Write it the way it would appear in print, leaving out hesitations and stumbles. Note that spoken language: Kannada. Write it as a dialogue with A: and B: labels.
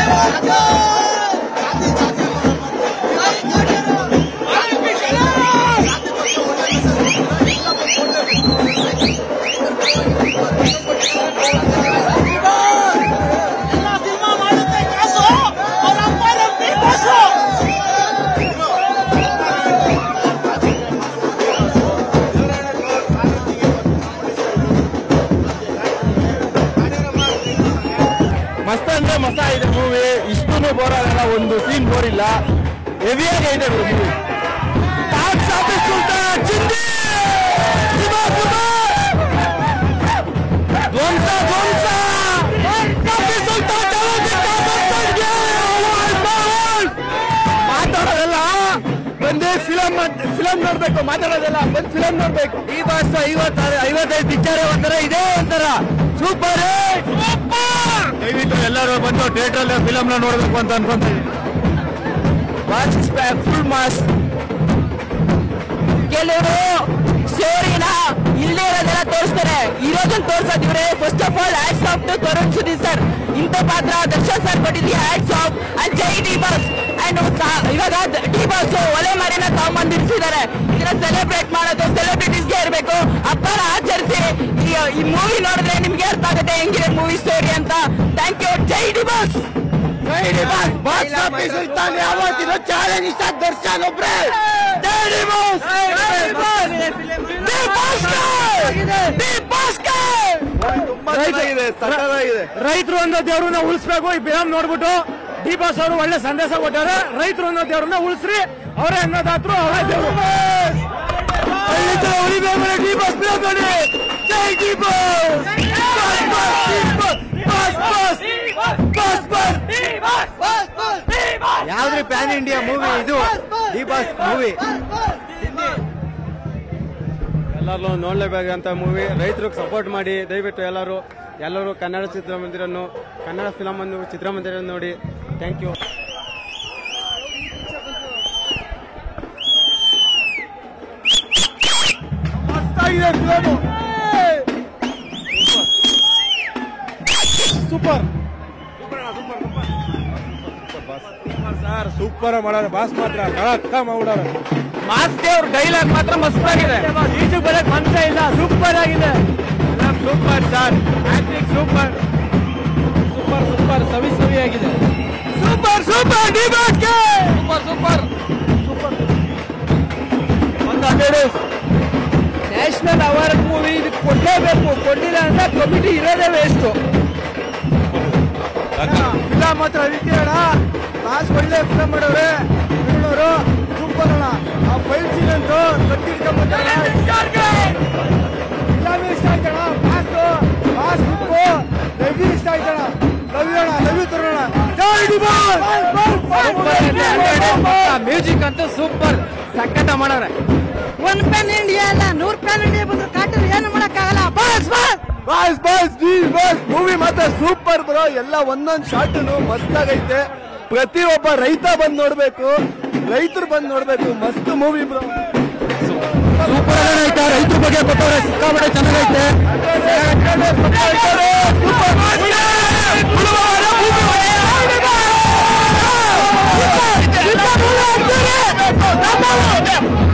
A: ಮಸ್ತ್ ಅಂದ್ರೆ ಮಸ್ತ್ ಆಗಿದೆ ಮೂವಿ. ಇಷ್ಟೂ ಬೋರ್ ಆಗಲ್ಲ, ಒಂದು ಸೀನ್ ಬೋರ್ ಇಲ್ಲ, ಹೆವಿಯಾಗಿ ಐತೆ ಮೂವಿ. ಮಾತಾಡೋದಲ್ಲ ಬಂದು ಫಿಲಮ್ ನೋಡ್ಬೇಕು, ಮಾತಾಡೋದಲ್ಲ ಬಂದು ಫಿಲಮ್ ನೋಡ್ಬೇಕು. ಈ ಬಾಸ್ 55 ಪಿಕ್ಚರ್ ಇದೇ ಒಂಥರ ಸೂಪರ್. ದಯವಿಟ್ಟು ಎಲ್ಲರೂ ಬಂದು ಥಿಯೇಟರ್ ಅಲ್ಲಿ ಫಿಲಮ್ ನ ನೋಡ್ಬೇಕು ಅಂತ ಅನ್ಕೊಂತ ಇದ್ದೀನಿ. Full mass. ಕೆಲವರು ಸ್ಟೋರಿನ ಇಲ್ಲೇ ಇರೋದೆಲ್ಲ ತೋರಿಸ್ತಾರೆ, ಇರೋದನ್ನ ತೋರ್ಸೋದಿವ್ರೆ. First of all hats off to Tarun Sudhir sir. ಇಂಥ ಪಾತ್ರ ದರ್ಶನ್ ಸರ್ ಕೊಟ್ಟಿದ್ವಿ, ಹ್ಯಾಟ್ಸ್ ಆಫ್. ಅಂಡ್ ಜೈ ಡಿ ಬಾಸ್. ಅಂಡ್ ಇವಾಗ ಡಿ ಬಾಸ್ ಒಲೆ ಮರಿನ ತಗೊಂಬಂದಿರಿಸಿದ್ದಾರೆ. ಇದನ್ನ ಸೆಲೆಬ್ರೇಟ್ ಮಾಡೋದು ಸೆಲೆಬ್ರಿಟೀಸ್ಗೆ ಇರಬೇಕು. ಹಬ್ಬನ ಆಚರಿಸಿ ಈ ಮೂವಿ ನೋಡಿದ್ರೆ ನಿಮ್ಗೆ ಅರ್ಥ ಆಗುತ್ತೆ ಹೆಂಗಿದೆ ಮೂವಿ ಸ್ಟೋರಿ ಅಂತ. Thank you. ಜೈ ಡಿ ಬಾಸ್. ಜೈ ಡಿ ಬಾಸ್. ಬಾಕ್ಸ್ ಆಫೀಸ್ ಸುಲ್ತಾನ್ ಯಾವತ್ತಿನ ಚಾಲೆಂಜ್ ಇಷ್ಟ ದರ್ಶನ್ ಒಬ್ರೆ. ಜೈ ಡಿ ಬಾಸ್. ರೈತರು ಅನ್ನೋ ದೇವ್ರನ್ನ ಉಳಿಸ್ಬೇಕು. ಈ ಫಿಲಂ ನೋಡ್ಬಿಟ್ಟು ಡಿ ಬಾಸ್ ಅವರು ಒಳ್ಳೆ ಸಂದೇಶ ಕೊಟ್ಟಾರೆ. ರೈತರು ಅನ್ನೋ ದೇವ್ರನ್ನ ಉಳಿಸ್ರಿ, ಅವರೇ ಅನ್ನೋದಾದ್ರು ಅವರೇ ದೇವರು. ಡಿ ಬಾಸ್ ಫಿಲಂ ನೋಡಿ. ಜೈ ಡಿ ಬಾಸ್. ಯಾವ್ದ್ರಿ ಪ್ಯಾನ್ ಇಂಡಿಯಾ ಮೂವಿ ಇದು, ಡಿ ಬಾಸ್ ಮೂವಿ. ಎಲ್ಲರೂ ನೋಡ್ಲೇಬೇಕಂತ ಮೂವಿ. ರೈತರಿಗೆ ಸಪೋರ್ಟ್ ಮಾಡಿ ದಯವಿಟ್ಟು ಎಲ್ಲರೂ ಕನ್ನಡ ಚಿತ್ರಮಂದಿರನ್ನು, ಕನ್ನಡ ಫಿಲಂ ಅನ್ನು ಚಿತ್ರಮಂದಿರ ನೋಡಿ. Thank you. Super sir, super ಮಾಡೋರು ಬಾಸ್ ಮಾತ್ರ ಕಳಕ್ಕ ಮಾಡ್ಬಿಡೋರು. ಮಾಸ್ ಅವ್ರ ಡೈಲಾಗ್ ಮಾತ್ರ ಮಸ್ತ್ ಆಗಿದೆ. ಈಜು ಬರಕ್ ಮನ್ಸ ಇಲ್ಲ, ಸೂಪರ್ ಆಗಿದೆ. Super sir, acting super super super ಸವಿ ಆಗಿದೆ. ಸೂಪರ್ ಸೂಪರ್ ಡಿ ಬಾಸ್ಗೆ super super super. National award movie ಇದು ಕೊಡಲೇಬೇಕು. ಕೊಡ್ಲಿಲ್ಲ ಅಂದ್ರೆ ಕಮಿಟಿ ಇರೋದೇ ವೇಸ್ಟ್. ಫಿಲಂ ಮಾತ್ರ ಅದಕ್ಕೆ ಅಣ್ಣ, ಬಾಸ್ ಒಳ್ಳೆ ಫಿಲಂ ಮಾಡೋರೆ. ಹೇಳೋರು ಸೂಪರ್ ಅಣ್ಣ. ಆ ಫೈಟ್ ಸೀನ್ ಅಂತೂ ಕಟ್ಟಿಡ್ಕೊಂಡ್ಬರ್ತಾರ. ಫಿಲಂ ಇಷ್ಟ ಆಯ್ತಣ್ಣ. ಬಾಸ್ ಬುಕ್ಕು ಹೆವಿ ಇಷ್ಟ ಆಯ್ತಣ್ಣ. ಲವ್ ತರೋಣ. ಮ್ಯೂಸಿಕ್ ಅಂತೂ ಸೂಪರ್ ಸಖತ್ ಮಾಡೋರೆ.
B: ಒಂದ್ ಪ್ಯಾನ್ ಇಂಡಿಯಾ ಅಲ್ಲ, 100 ಪ್ಯಾನ್ ಇಂಡಿಯಾ ಬಂದ್ರು ಕಾಟರ್ ಏನು ಮಾಡಕ್ಕಾಗಲ್ಲ. Boss boss
A: boss boss D boss movie ಮಾತ್ರ ಸೂಪರ್ ಬ್ರೋ. ಎಲ್ಲ ಒಂದೊಂದ್ ಶಾಟ್ ಮಸ್ತ್ ಆಗೈತೆ. ಪ್ರತಿಯೊಬ್ಬ ರೈತ ಬಂದ್ ನೋಡ್ಬೇಕು, ರೈತರು ಬಂದ್ ನೋಡ್ಬೇಕು. ಮಸ್ತ್ ಮೂವಿ ಬ್ರೋ. ಸೂಪರ್ ಐತೆ. ರೈತರ ಬಗ್ಗೆ ಕೊಟ್ಟವ್ರೆ, ಸಿಕ್ಕಾಪಟ್ಟೆ ಚೆನ್ನಾಗೈತೆ.